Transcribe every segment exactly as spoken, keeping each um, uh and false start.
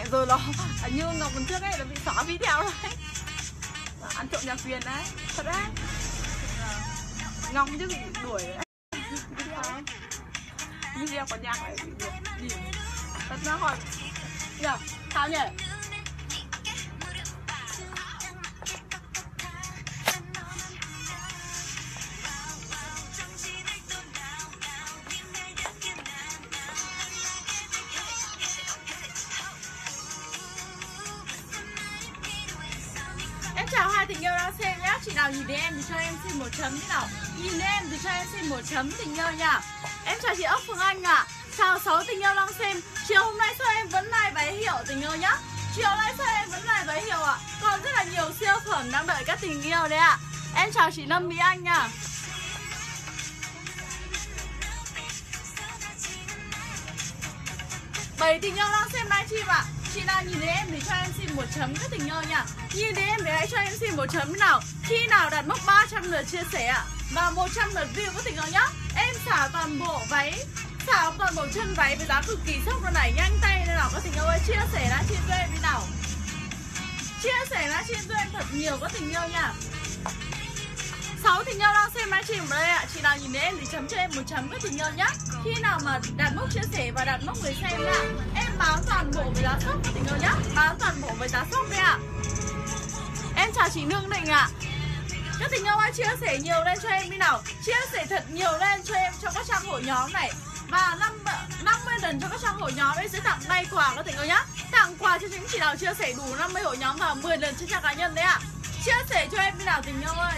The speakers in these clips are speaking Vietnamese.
rồi nó như Ngọc lần trước ấy, nó bị xóa video đấy. Ăn trộm nhà quyền đấy, thật đấy. Ngọc chứ bị đuổi đấy. Video ấy. Video có nhạc này bị đuổi. Điểm. Thật ra hỏi. Nhờ, sao nhỉ? Em chào hai tình yêu đang xem nhé. Chị nào nhìn thấy em thì cho em xin một chấm thế nào. Nhìn thấy em thì cho em xin một chấm tình yêu nha. Em chào chị Ốc Phương Anh ạ. À. Chào sáu tình yêu đang xem. Chiều hôm nay sao em vẫn like váy hiệu tình yêu nhá. Chiều nay sao em vẫn like váy hiệu ạ. À. Còn rất là nhiều siêu phẩm đang đợi các tình yêu đấy ạ. À. Em chào chị Lâm Mỹ Anh nha. Bảy tình yêu đang xem livestream ạ. À. Chị nào nhìn thấy em thì cho em xin một chấm các tình yêu nha. Nhìn thấy em thì hãy cho em xin một chấm nào. Khi nào đạt mốc ba trăm lượt chia sẻ ạ. À. Và một trăm lượt view các tình yêu nhá. Em xả toàn bộ váy, xả toàn bộ chân váy với giá cực kỳ sốc luôn này. Nhanh tay đây nào các tình yêu ơi. Chia sẻ livestream cho em đi nào. Chia sẻ livestream cho em thật nhiều các tình yêu nha. sáu tình yêu đang xem livestream ở đây ạ. À. Chị nào nhìn thấy em thì chấm cho em một chấm các tình yêu nhá. Khi nào mà đạt mốc chia sẻ và đạt mốc người xem ạ. Em bán toàn bộ với giá sốc các tình yêu nhá. Bán toàn bộ với giá sốc đấy ạ. À. Em chào chị Nương Định ạ. À. Các tình yêu ơi chia sẻ nhiều lên cho em đi nào. Chia sẻ thật nhiều lên cho em trong các trang hội nhóm này. Và năm mươi lần cho các trang hội nhóm em sẽ tặng tay quà các tình yêu nhá. Tặng quà cho những chị nào chia sẻ đủ năm mươi hội nhóm và mười lần trên trang cá nhân đấy ạ. À. Chia sẻ cho em đi nào tình yêu ơi.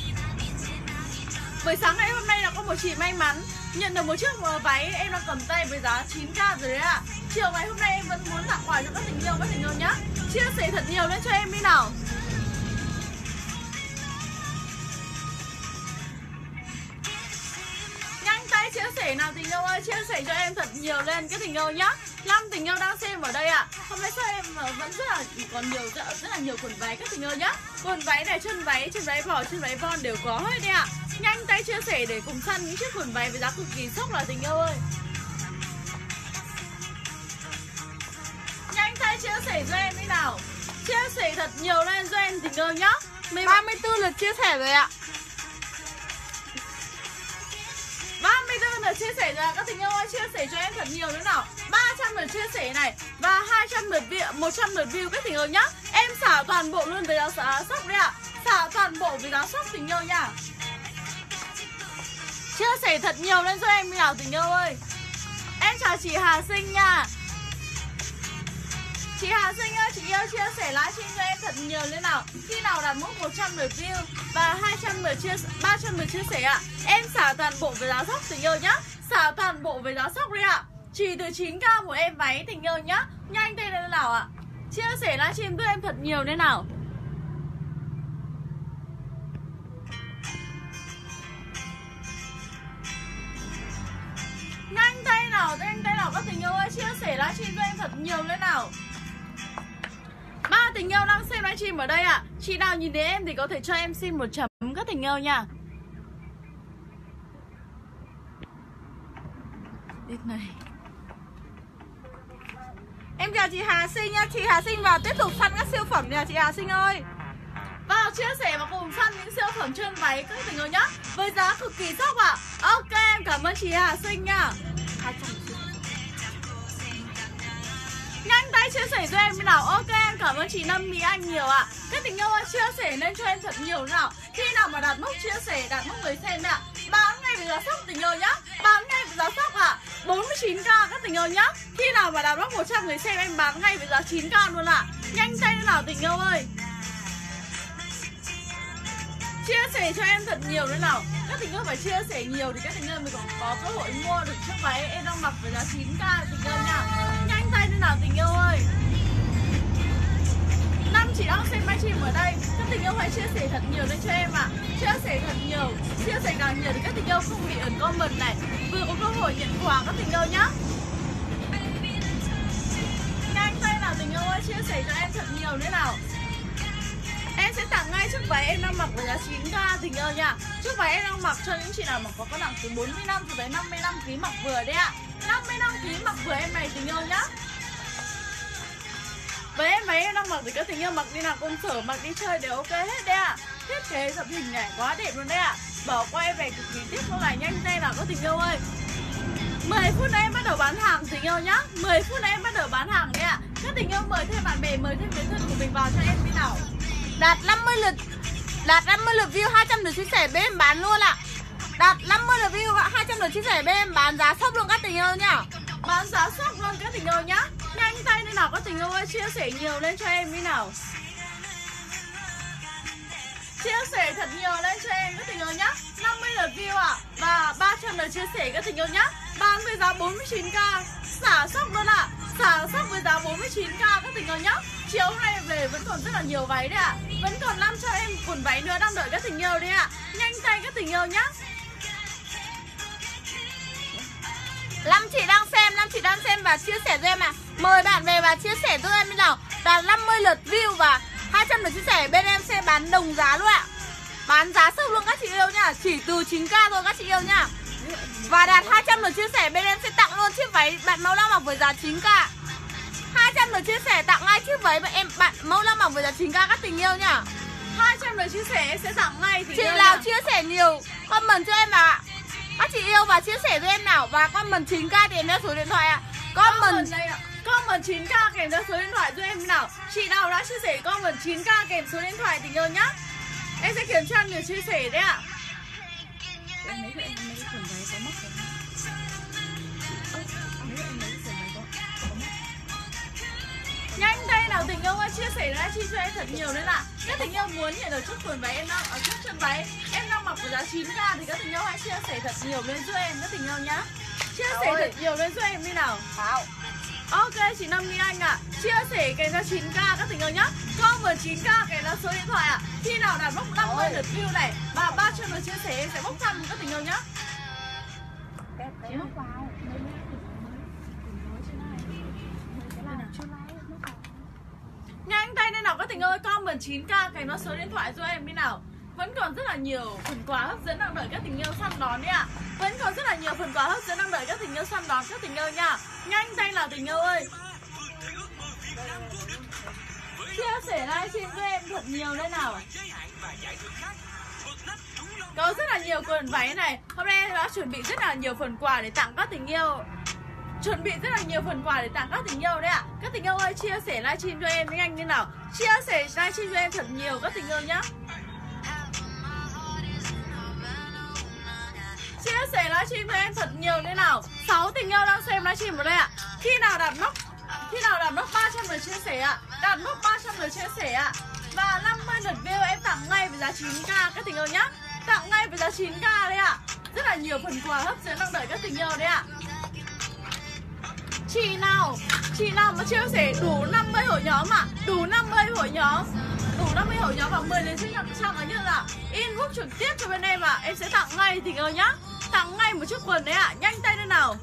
Buổi sáng ngày hôm nay là có một chị may mắn nhận được một chiếc váy em đang cầm tay với giá chín k rồi đấy ạ. À. Chiều ngày hôm nay em vẫn muốn tặng quà cho các tình yêu các tình yêu nhá. Chia sẻ thật nhiều lên cho em đi nào. Nhanh tay chia sẻ nào tình yêu ơi, chia sẻ cho em thật nhiều lên các tình yêu nhá. năm tình yêu đang xem ở đây ạ. À. Hôm nay sao em vẫn rất là còn nhiều rất là nhiều quần váy các tình yêu nhá. Quần váy này, chân váy, chân váy bò, chân váy von đều có hết đấy ạ. À. Nhanh tay chia sẻ để cùng săn những chiếc quần váy với giá cực kỳ sốc là tình yêu ơi. Nhanh tay chia sẻ cho em đi nào. Chia sẻ thật nhiều lên cho em tình yêu nhá. ba mươi tư lượt chia sẻ rồi ạ. ba mươi tư lượt chia sẻ rồi ạ. Các tình yêu ơi chia sẻ cho em thật nhiều nữa nào. Ba trăm lượt chia sẻ này. Và hai trăm lượt view, một trăm lượt view các tình yêu nhá. Em xả toàn bộ luôn với giá sốc đấy ạ. Xả toàn bộ với giá sốc tình yêu nha. Chia sẻ thật nhiều lên cho em đi nào tình yêu ơi. Em chào chị Hà Sinh nha. Chị Hà Sinh ơi, chị yêu chia sẻ livestream cho em thật nhiều lên nào. Khi nào đạt mốc một trăm lượt view và hai trăm lượt chia ba trăm lượt chia sẻ ạ. À. Em xả toàn bộ với giá sốc tình yêu nhá. Xả toàn bộ với giá sốc đi ạ. À. Chỉ từ chín k một em váy tình yêu nhá. Nhanh tay lên nào ạ. À. Chia sẻ livestream cho em thật nhiều lên nào. Nhanh tay nào, nhanh tay nào các tình yêu ơi, chia sẻ livestream cho em thật nhiều lên nào. Ba tình yêu đang xem livestream ở đây ạ. À. Chị nào nhìn thấy em thì có thể cho em xin một chấm các tình yêu nha. Đít này. Em chào chị Hà Sinh nha. Chị Hà Sinh vào tiếp tục săn các siêu phẩm nha chị Hà Sinh ơi. Vào chia sẻ và cùng săn những siêu phẩm chân váy các tình yêu nhá. Với giá cực kỳ sốc ạ. À. Ok em cảm ơn chị Hà Sinh nha. Nhanh tay chia sẻ cho em như nào. Ok em cảm ơn chị Lâm Mỹ Anh nhiều ạ. À. Các tình yêu ơi chia sẻ lên cho em thật nhiều nào. Khi nào mà đạt mốc chia sẻ, đạt mốc người xem ạ. À. Bán ngay với giá sốc tình yêu nhá. Bán ngay với giá sốc ạ. À. bốn mươi chín k các tình yêu nhá. Khi nào mà đạt mốc một trăm người xem em bán ngay với giá chín k luôn ạ. À. Nhanh tay nào tình yêu ơi. Chia sẻ cho em thật nhiều nữa nào. Các tình yêu phải chia sẻ nhiều thì các tình yêu mới có, có cơ hội mua được chiếc váy em đang mặc với giá chín k tình yêu nha. Nhanh tay lên nào tình yêu ơi. Năm chị đang xem livestream ở đây. Các tình yêu hãy chia sẻ thật nhiều lên cho em ạ. À. Chia sẻ thật nhiều. Chia sẻ càng nhiều thì các tình yêu không bị ẩn comment này. Vừa có cơ hội nhận quà các tình yêu nhá. Nhanh tay nào tình yêu ơi, chia sẻ cho em thật nhiều nữa nào. Em sẽ tặng ngay chiếc váy em đang mặc với giá chín k tình yêu nha. Chiếc váy em đang mặc cho những chị nào mà có cân nặng từ bốn mươi lăm cho tới năm mươi lăm ki lô gam mặc vừa đấy ạ. À. năm mươi lăm ki lô gam mặc vừa em này tình yêu nhá. Váy váy em đang mặc thì các tình yêu mặc đi nào công sở, mặc đi chơi đều ok hết đấy ạ. Thiết kế dập hình này quá đẹp luôn đấy ạ. Bỏ quay về cực kỳ tiếp không lại nhanh tay nào các tình yêu ơi. Mười phút nữa em bắt đầu bán hàng tình yêu nhá. Mười phút nữa em bắt đầu bán hàng đấy ạ. Các tình yêu mời thêm bạn bè, mời thêm người thân của mình vào cho em đi nào. Đạt năm mươi lượt, đạt năm mươi lượt view, hai trăm lượt chia sẻ bên em bán luôn ạ. Đạt năm mươi lượt view, hai trăm lượt chia sẻ bên em bán giá sốc luôn các tình yêu nhá. Bán giá sốc luôn các tình yêu nhá. Nhanh tay lên nào các tình yêu ơi, chia sẻ nhiều lên cho em đi nào. Chia sẻ thật nhiều lên cho em các tình yêu nhá. năm mươi lượt view ạ. Và ba trăm lượt chia sẻ các tình yêu nhá. Bán với giá bốn mươi chín k. Xả sốc luôn ạ. Xả sốc với giá bốn mươi chín k các tình yêu nhá. Chiều hôm nay về vẫn còn rất là nhiều váy đấy ạ. Vẫn còn năm trăm em quần váy nữa đang đợi các tình yêu đấy ạ. Nhanh tay các tình yêu nhá. Năm chị đang xem, năm chị đang xem và chia sẻ cho em ạ. À. Mời bạn về và chia sẻ cho em đi nào. Đạt năm mươi lượt view và hai trăm lượt chia sẻ bên em sẽ bán đồng giá luôn ạ. Bán giá sốc luôn các chị yêu nhá. Chỉ từ chín k thôi các chị yêu nhá. Và đạt hai trăm lượt chia sẻ bên em sẽ tặng luôn chiếc váy bạn mẫu lao mặc với giá chín k. hai trăm lượt chia sẻ tặng ngay chiếc váy bạn em bạn mẫu lao mặc với giá chín k các tình yêu nhá. hai trăm lượt chia sẻ sẽ tặng ngay tình chị yêu nào nhá. Chia sẻ nhiều comment cho em ạ. Các chị yêu và chia sẻ cho em nào. Và comment chín k thì theo số điện thoại ạ. Comment Comment đây ạ. Comment chín k kèm theo số điện thoại cho em nào. Chị nào đã chia sẻ comment chín k kèm số điện thoại tình yêu nhá. Em sẽ kiểm tra người chia sẻ đấy ạ. Em lấy cho em mấy quần váy có móc không? Nhanh tay nào tình yêu ơi, chia sẻ livestream cho em thật nhiều đấy ạ. Các tình yêu muốn nhận được chút quần váy em đang ở chút chân váy em đang mặc với giá chín k thì các tình yêu hãy chia sẻ thật nhiều lên giúp em các tình yêu nhá. Chia sẻ thật nhiều lên giúp em đi nào. Thảo. Ok chị Năm Nhi Anh ạ. À. Chia sẻ kèm theo chín k các tình yêu nhá. Comment chín k kèm theo số điện thoại ạ. À. Khi nào đạt mốc năm mươi lượt view này và ba trăm lượt chia sẻ em sẽ bốc thăm các tình yêu nhá. Cái móc vào. Nhanh tay lên nào các tình ơi, comment chín k kèm theo số điện thoại cho em đi nào. Vẫn còn rất là nhiều phần quà hấp dẫn đang đợi các tình yêu săn đón đấy ạ. À. Vẫn còn rất là nhiều phần quà hấp dẫn đang đợi các tình yêu săn đón các tình yêu nha. Nhanh tay nào tình yêu ơi. Chia sẻ livestream cho em thật nhiều đây nào. Có rất là nhiều quần váy này. Hôm nay em đã chuẩn bị rất là nhiều phần quà để tặng các tình yêu. Chuẩn bị rất là nhiều phần quà để tặng các tình yêu đấy ạ. À. Các tình yêu ơi, chia sẻ livestream cho em nhanh như nào. Chia sẻ livestream cho em thật nhiều các tình yêu nhá. Chia sẻ livestream cho em thật nhiều thế nào. Sáu tình yêu đang xem livestream ở đây ạ. À. Khi nào đạt mốc Khi nào đạt mốc ba trăm lượt chia sẻ ạ. À. Đạt mốc ba trăm lượt chia sẻ ạ. À. Và năm mươi lượt view em tặng ngay với giá chín k các tình yêu nhá. Tặng ngay với giá chín k đấy ạ. À. Rất là nhiều phần quà hấp dẫn đang đợi các tình yêu đấy ạ. À. Chị nào Chị nào mà chia sẻ đủ năm mươi hội nhóm ạ. À. Đủ năm mươi hội nhóm Đủ năm mươi hội nhóm và mười đến sinh nhật trăm là như là inbox trực tiếp cho bên em ạ. À. Em sẽ tặng ngay tình yêu nhá. Tặng ngay một chiếc quần đấy ạ. À. Nhanh tay lên nào.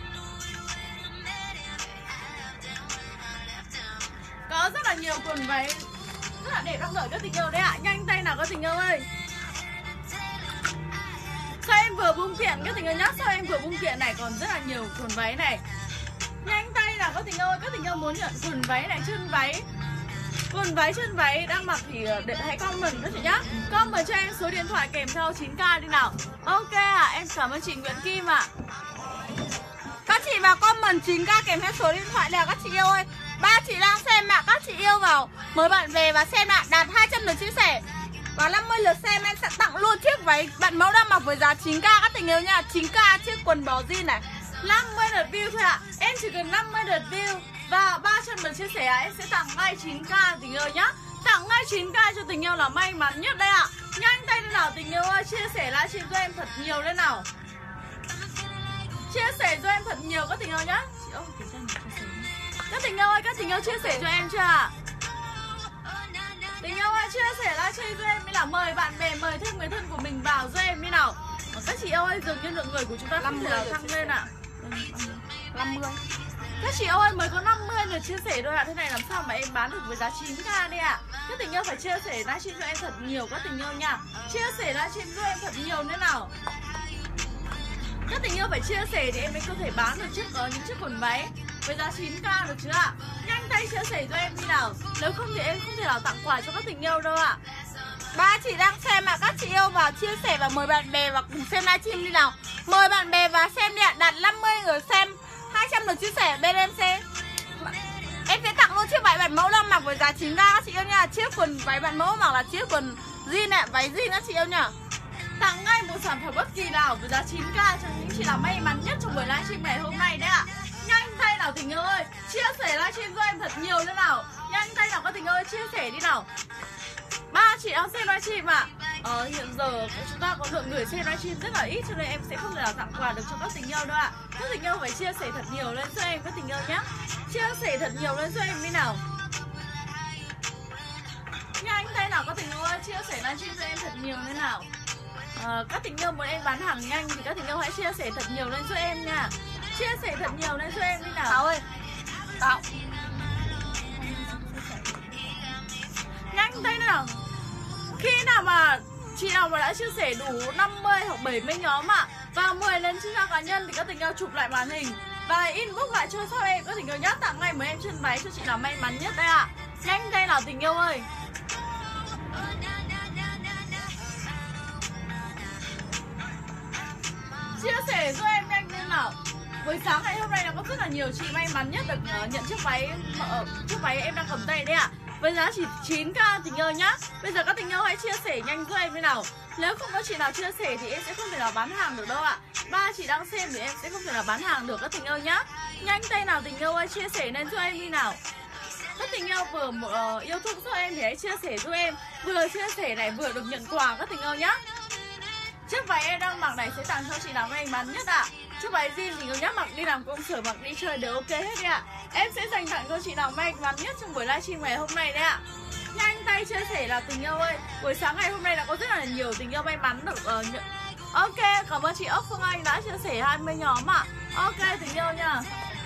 Có rất là nhiều quần váy rất là đẹp đang đợi các tình yêu đấy ạ. À. Nhanh tay nào các tình yêu ơi. Sao em vừa bung kiện các tình yêu nhá. Sao em vừa bung kiện này còn rất là nhiều quần váy này. Nhanh tay nào các tình yêu ơi. Các tình yêu muốn nhận quần váy này, chân váy, quần váy chân váy đang mặc thì để hãy comment các chị nhá. Comment cho em số điện thoại kèm theo chín k đi nào. Ok ạ. À, em cảm ơn chị Nguyễn Kim ạ. À. Các chị vào comment chín k kèm theo số điện thoại nào các chị yêu ơi. Ba chị đang xem ạ. À. Các chị yêu vào mời bạn về và xem ạ. À. Đạt hai trăm lượt chia sẻ và năm mươi lượt xem em sẽ tặng luôn chiếc váy bạn mẫu đang mặc với giá chín k các tình yêu nha. chín k chiếc quần bó jean này. năm mươi lượt view thôi ạ. À. Em chỉ cần năm mươi lượt view và ba trăm lượt chia sẻ em sẽ tặng ngay chín k tình yêu nhá. Tặng ngay chín k cho tình yêu là may mắn nhất đây ạ. À. Nhanh tay lên nào tình yêu ơi, chia sẻ livestream cho em thật nhiều lên nào. Chia sẻ cho em thật nhiều các tình yêu nhá. Chị ơi, các tình yêu ơi, các tình yêu chia sẻ cho em chưa ạ? Tình yêu ơi, chia sẻ livestream cho em đi nào. Mời bạn bè, mời thêm người thân của mình vào cho em đi nào. Các chị yêu ơi, dường như lượng người của chúng ta không thể nào tăng lên ạ. À. năm mươi. Các chị ơi, mới có năm mươi lượt chia sẻ thôi ạ. À. Thế này làm sao mà em bán được với giá chín k đây ạ. À. Các tình yêu phải chia sẻ livestream cho em thật nhiều các tình yêu nha. Chia sẻ livestream cho em thật nhiều nữa nào. Các tình yêu phải chia sẻ thì em mới có thể bán được chiếc uh, những chiếc quần váy với giá chín k được chưa ạ? À. Nhanh tay chia sẻ cho em đi nào. Nếu không thì em không thể nào tặng quà cho các tình yêu đâu ạ. Ba chị đang xem ạ, các chị yêu vào chia sẻ và mời bạn bè vào cùng xem livestream đi nào. Mời bạn bè vào xem đi ạ, đạt năm mươi người xem, hai trăm lượt chia sẻ bên em sẽ em sẽ tặng luôn chiếc váy bản mẫu đang mặc với giá chín k các chị yêu nha. Chiếc quần váy bản mẫu mặc là chiếc quần jean ạ, váy jean các chị yêu nha. Tặng ngay một sản phẩm bất kỳ nào với giá chín k cho những chị nào may mắn nhất trong buổi livestream ngày hôm nay đấy ạ. Nhanh tay nào tình yêu ơi, chia sẻ livestream cho em thật nhiều nữa nào. Nhanh tay nào các tình yêu ơi, chia sẻ đi nào. Ba chị đang xem livestream ạ. Ờ, hiện giờ chúng ta có lượng người xem livestream rất là ít cho nên em sẽ không thể nào tặng quà được cho các tình yêu đâu ạ. Các tình yêu phải chia sẻ thật nhiều lên cho em các tình yêu nhé. Chia sẻ thật nhiều lên cho em đi nào. Nhanh tay nào các tình yêu ơi, chia sẻ livestream cho em thật nhiều lên nào. À, các tình yêu muốn em bán hàng nhanh thì các tình yêu hãy chia sẻ thật nhiều lên cho em nha. Chia sẻ thật nhiều lên cho em đi nào. Thảo ơi, Thảo nhanh tay nào. Khi nào mà chị nào mà đã chia sẻ đủ năm mươi hoặc bảy mươi nhóm ạ, và mười lần chia sẻ cá nhân thì các tình yêu chụp lại màn hình và inbox lại cho shop em. Các tình yêu nhắc tặng ngay mấy em chân váy cho chị nào may mắn nhất đây ạ. Nhanh tay nào tình yêu ơi. Chia sẻ cho em nhanh lên nào. Buổi sáng ngày hôm nay là có rất là nhiều chị may mắn nhất được uh, nhận chiếc váy uh, chiếc váy em đang cầm tay đấy ạ. Với giá chỉ chín k tình yêu nhá. Bây giờ các tình yêu hãy chia sẻ nhanh cho em thế nào. Nếu không có chị nào chia sẻ thì em sẽ không thể nào bán hàng được đâu ạ. Ba chị đang xem thì em sẽ không thể nào bán hàng được các tình yêu nhá. Nhanh tay nào tình yêu ơi, chia sẻ lên cho em đi nào. Các tình yêu vừa uh, yêu thương cho em thì hãy chia sẻ cho em. Vừa chia sẻ này vừa được nhận quà các tình yêu nhá. Chiếc váy em đang mặc này sẽ tặng cho chị nào may mắn nhất ạ. À. Chiếc váy jean thì nhá, mặc đi làm công sở, mặc đi chơi đều ok hết đi ạ. À. Em sẽ dành tặng cho chị nào may mắn nhất trong buổi livestream ngày hôm nay đấy ạ. À. Nhanh tay chia sẻ là tình yêu ơi. Buổi sáng ngày hôm nay là có rất là nhiều tình yêu may mắn được uh, nhận. Ok, cảm ơn chị Ốc Phương Anh đã chia sẻ hai mươi nhóm ạ. À. Ok tình yêu nha.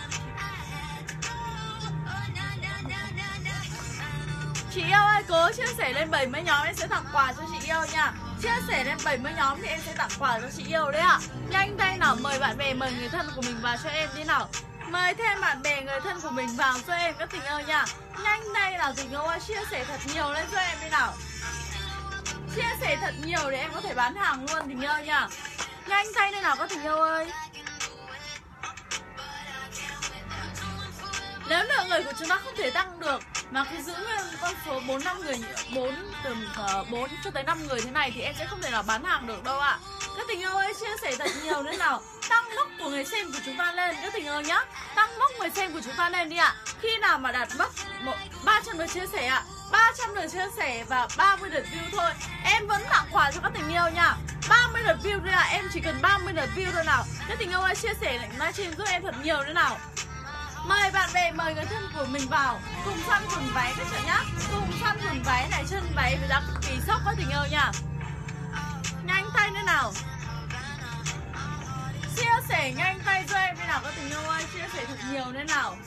Chị yêu ơi, cố chia sẻ lên bảy mươi nhóm em sẽ tặng quà cho chị yêu nha. Chia sẻ lên bảy mươi nhóm thì em sẽ tặng quà cho chị yêu đấy ạ. À. Nhanh tay nào, mời bạn bè, mời người thân của mình vào cho em đi nào. Mời thêm bạn bè, người thân của mình vào cho em các tình yêu nha. Nhanh tay nào tình yêu ơi, chia sẻ thật nhiều lên cho em đi nào. Chia sẻ thật nhiều để em có thể bán hàng luôn tình yêu nha. Nhanh tay lên nào các tình yêu ơi. Nếu lượng người của chúng ta không thể tăng được mà cứ giữ nguyên con số bốn năm người, bốn từ bốn cho tới năm người thế này thì em sẽ không thể nào bán hàng được đâu ạ. À. Các tình yêu ơi, chia sẻ thật nhiều lên nào. Tăng mốc của người xem của chúng ta lên các tình yêu nhá. Tăng mốc người xem của chúng ta lên đi ạ. À. Khi nào mà đạt mốc ba trăm lượt chia sẻ ạ, à. ba trăm lượt chia sẻ và ba mươi lượt view thôi, em vẫn tặng quà cho các tình yêu nha. ba mươi lượt view thôi ạ, à. Em chỉ cần ba mươi lượt view thôi nào. Các tình yêu ơi, chia sẻ livestream giúp em thật nhiều nữa nào. Mời bạn bè, mời người thân của mình vào cùng săn quần váy các bạn nhá. Cùng săn quần váy này, chân váy với giá cực kỳ sốc các tình yêu nha. Nhanh tay nữa nào. Chia sẻ nhanh tay cho em đi nào các tình yêu ơi, chia sẻ thật nhiều lên nào.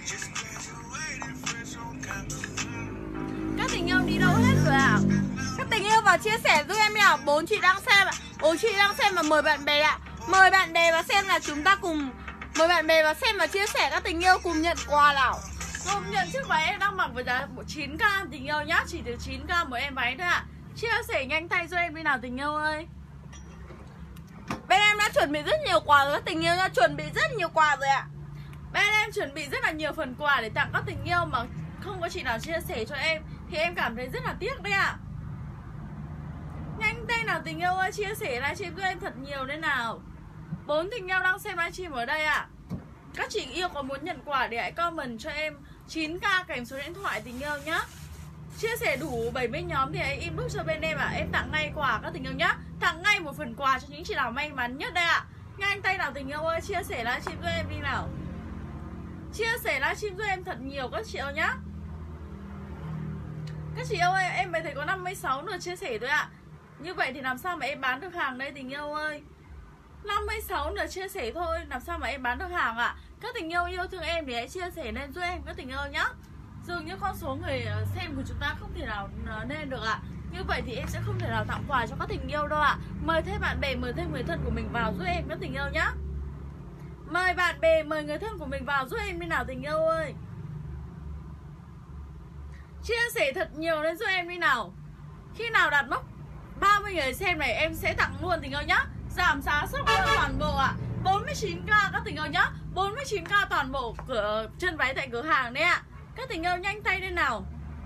Các tình yêu đi đâu hết rồi ạ? À? Các tình yêu vào chia sẻ giúp em nào. Bốn chị đang xem ạ. Bốn chị đang xem và mời bạn bè ạ. Mời bạn bè vào xem là chúng ta cùng mời bạn bè vào xem và chia sẻ các tình yêu cùng nhận quà nào. Cùng nhận chiếc váy em đang mặc với giá chín k tình yêu nhá, chỉ từ chín k một em váy thôi ạ. À. Chia sẻ nhanh tay cho em đi nào tình yêu ơi. Bên em đã chuẩn bị rất nhiều quà rồi các tình yêu nha, chuẩn bị rất nhiều quà rồi ạ. À. Bên em chuẩn bị rất là nhiều phần quà để tặng các tình yêu mà không có chị nào chia sẻ cho em thì em cảm thấy rất là tiếc đấy ạ. À. Nhanh tay nào tình yêu ơi, chia sẻ livestream cho em thật nhiều đấy nào. Bốn tình yêu đang xem livestream ở đây ạ. À. Các chị yêu có muốn nhận quà thì hãy comment cho em chín k kèm số điện thoại tình yêu nhá. Chia sẻ đủ bảy mươi nhóm thì hãy inbox cho bên em ạ. À. Em tặng ngay quà các tình yêu nhá. Tặng ngay một phần quà cho những chị nào may mắn nhất đây ạ. À. Nhanh tay nào tình yêu ơi, chia sẻ livestream cho em đi nào. Chia sẻ livestream cho em thật nhiều các chị yêu nhá. Các chị yêu ơi, em mới thấy có năm mươi sáu lượt chia sẻ thôi ạ. À. Như vậy thì làm sao mà em bán được hàng đây tình yêu ơi. Năm mươi sáu lượt chia sẻ thôi, làm sao mà em bán được hàng ạ? À? Các tình yêu yêu thương em thì hãy chia sẻ lên giúp em các tình yêu nhá. Dường như con số người xem của chúng ta không thể nào lên được ạ. À. Như vậy thì em sẽ không thể nào tặng quà cho các tình yêu đâu ạ. À. Mời thêm bạn bè, mời thêm người thân của mình vào giúp em các tình yêu nhá. Mời bạn bè, mời người thân của mình vào giúp em bên nào tình yêu ơi. Chia sẻ thật nhiều lên giúp em đi nào. Khi nào đạt mốc ba mươi người xem này em sẽ tặng luôn tình yêu nhá. Giảm giá sốc luôn toàn bộ ạ. à. bốn mươi chín k các tình yêu nhá. bốn mươi chín k toàn bộ cửa chân váy tại cửa hàng đấy ạ. à. Các tình yêu nhanh tay lên nào.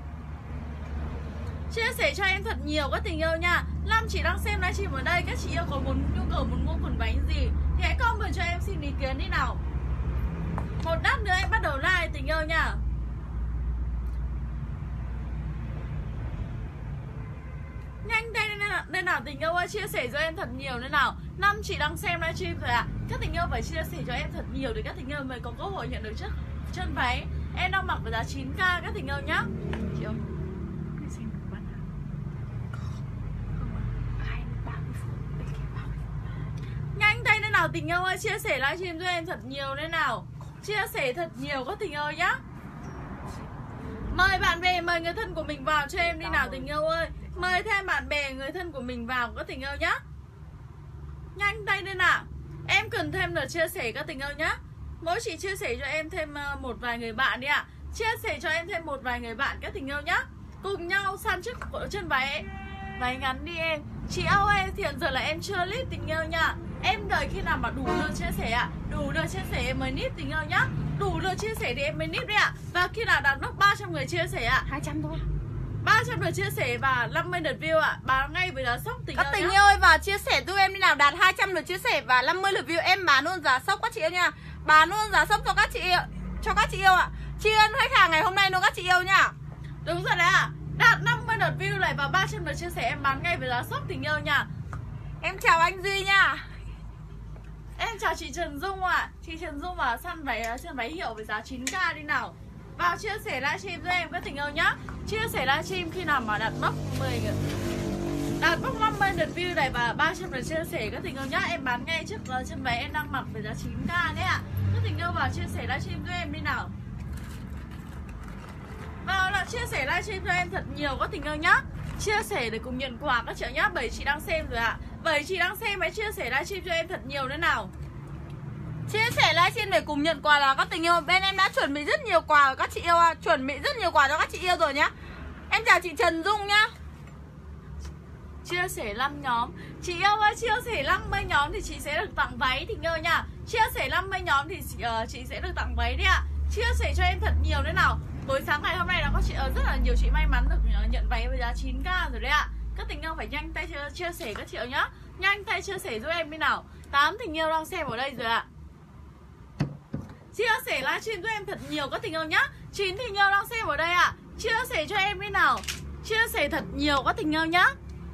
Chia sẻ cho em thật nhiều các tình yêu nha. Lâm chỉ đang xem livestream ở đây. Các chị yêu có muốn nhu cầu muốn mua quần váy gì thì hãy comment cho em xin ý kiến đi nào. Một lát nữa em bắt đầu live tình yêu nha. Nhanh tay lên nào, lên nào tình yêu ơi, chia sẻ cho em thật nhiều lên nào. Năm chị đang xem livestream rồi ạ. à. Các tình yêu phải chia sẻ cho em thật nhiều để các tình yêu mới có cơ hội nhận được chiếc chân váy em đang mặc với giá chín k các tình yêu nhá. Chị ơi, xem được bán hàng hai ba mươi phút bên kia ba mươi phút. Nhanh tay lên nào tình yêu ơi, chia sẻ livestream cho em thật nhiều lên nào. Chia sẻ thật nhiều các tình yêu nhá. Mời bạn bè, mời người thân của mình vào cho em đi nào tình yêu ơi. Mời thêm bạn bè, người thân của mình vào các tình yêu nhá. Nhanh tay lên nào. Em cần thêm lượt chia sẻ các tình yêu nhá. Mỗi chị chia sẻ cho em thêm một vài người bạn đi ạ. à. Chia sẻ cho em thêm một vài người bạn các tình yêu nhá. Cùng nhau săn chiếc chân váy váy ngắn đi em. Chị ơi ơi, hiện giờ là em chưa list tình yêu nha. Em đợi khi nào mà đủ lượt chia sẻ ạ. à. Đủ lượt chia sẻ em mới list tình yêu nhá. Đủ lượt chia sẻ thì em mới list đấy ạ. à. Và khi nào đạt mốc ba trăm người chia sẻ ạ. à. hai trăm thôi. ba trăm lượt chia sẻ và năm mươi lượt view ạ. à. Bán ngay với giá sốc tình các yêu tình nhá. yêu ơi vào chia sẻ giúp em đi nào. Đạt hai trăm lượt chia sẻ và năm mươi lượt view em bán luôn giá sốc các chị yêu nha. Bán luôn giá sốc cho các chị yêu, cho các chị yêu ạ. Tri ân khách hàng ngày hôm nay luôn các chị yêu nha. Đúng rồi đấy ạ. à. Đạt năm mươi lượt view này và ba trăm lượt chia sẻ em bán ngay với giá sốc tình yêu nha. Em chào anh Duy nha. Em chào chị Trần Dung ạ. à. Chị Trần Dung và săn váy chân váy hiệu với giá chín k đi nào. Vào chia sẻ livestream cho em các tình yêu nhá. Chia sẻ livestream khi nào mà đạt mốc mười người, đạt mốc năm mươi lượt view này và ba trăm lượt chia sẻ các tình yêu nhá. Em bán ngay chiếc chân váy em đang mặc với giá chín k đấy ạ. à. Các tình yêu vào chia sẻ livestream cho em đi nào. Vào là chia sẻ livestream cho em thật nhiều các tình yêu nhá. Chia sẻ để cùng nhận quà các chị nhá. Bảy chị đang xem rồi ạ. à. Bảy chị đang xem hãy chia sẻ livestream cho em thật nhiều nữa nào. Chia sẻ livestream để cùng nhận quà là các tình yêu. Bên em đã chuẩn bị rất nhiều quà các chị yêu, chuẩn bị rất nhiều quà cho các chị yêu rồi nhá. Em chào chị Trần Dung nhá. Chia sẻ năm nhóm. Chị yêu ơi, chia sẻ năm mươi nhóm thì chị sẽ được tặng váy tình yêu nha. Chia sẻ năm mươi nhóm thì uh, chị sẽ được tặng váy đấy ạ. à. Chia sẻ cho em thật nhiều nữa nào. Buổi sáng ngày hôm nay là có chị uh, rất là nhiều chị may mắn được uh, nhận váy với giá chín k rồi đấy ạ. à. Các tình yêu phải nhanh tay chia, chia sẻ các chị nhá. Nhanh tay chia sẻ giúp em đi nào. Tám tình yêu đang xem ở đây rồi ạ. à. Chia sẻ livestream giúp em thật nhiều các tình yêu nhá. Chín tình yêu đang xem ở đây ạ. à. Chia sẻ cho em đi nào. Chia sẻ thật nhiều các tình yêu nhá.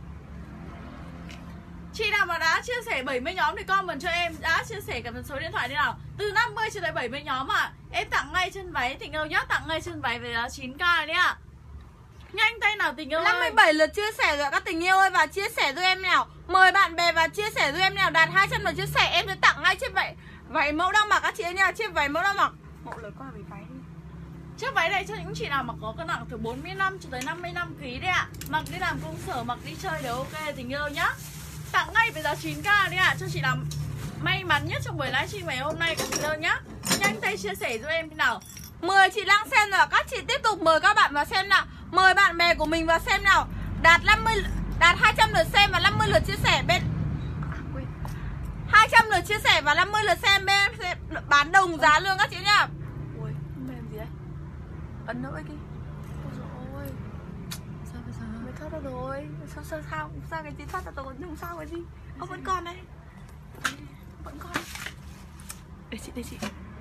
Chị nào mà đã chia sẻ bảy mươi nhóm thì comment cho em đã chia sẻ cả số điện thoại đi nào. Từ năm mươi cho tới bảy mươi nhóm ạ. à. Em tặng ngay chân váy tình yêu nhá. Tặng ngay chân váy với giá chín k đấy ạ. à. Nhanh tay nào tình yêu ơi. năm mươi bảy lượt chia sẻ rồi các tình yêu ơi. Và chia sẻ giúp em nào. Mời bạn bè và chia sẻ giúp em nào. Đạt hai trăm lượt chia sẻ em sẽ tặng ngay chiếc váy váy mẫu đang mặc các chị nha. Chiếc váy mẫu đang mặc. Mẫu lời qua về váy đi. Chiếc váy này cho những chị nào mà có cân nặng từ bốn mươi lăm cho tới năm mươi lăm ki lô gam đấy ạ. à. Mặc đi làm công sở, mặc đi chơi đều ok tình yêu nhá. Tặng ngay với giá chín k đấy ạ. à. Cho chị nào may mắn nhất trong buổi livestream ngày hôm nay các chị ơi nhá. Nhanh tay chia sẻ giúp em thế nào. mười chị đang xem rồi, các chị tiếp tục mời các bạn vào xem nào. Mời bạn bè của mình vào xem nào. Đạt năm mươi, đạt hai trăm lượt xem và năm mươi lượt chia sẻ bên hai trăm lượt chia sẻ và năm mươi lượt xem bên em sẽ bán đồng giá luôn các chị nhá. Ui, mềm gì đấy? Ấn nữa đi. Ôi dồi ôi. Sao bây giờ? Mới thoát ra rồi. Sao sao sao sao cái gì thoát ra rồi nhưng sao cái gì? Ông vẫn còn đây. Vẫn còn. Để chị, để chị.